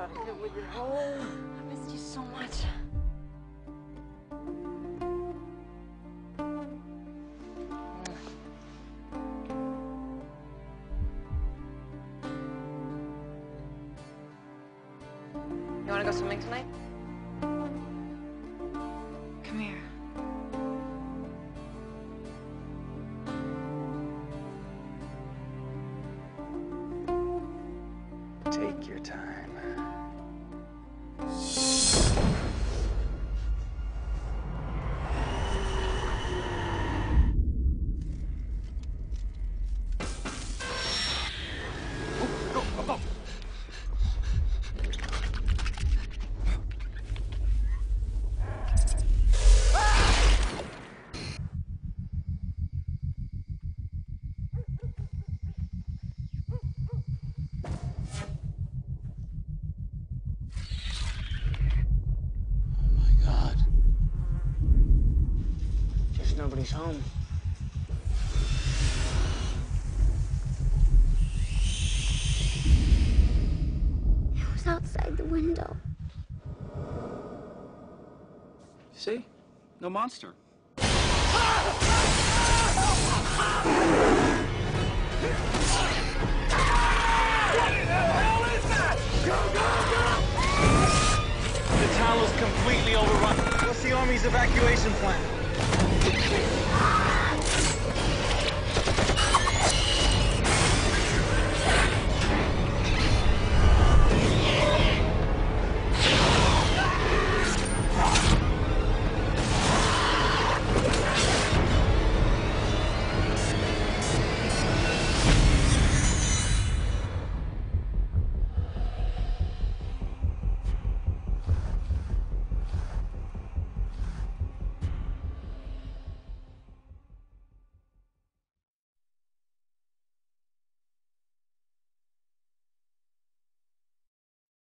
gotta get with your home. I missed you so much. You wanna go swimming tonight? Come here. Take your time. Nobody's home. It was outside the window. See? No monster. The town was completely overrun. What's the Army's evacuation plan?